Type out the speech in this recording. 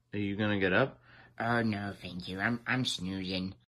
Are you gonna get up? Oh, no, thank you. I'm snoozing.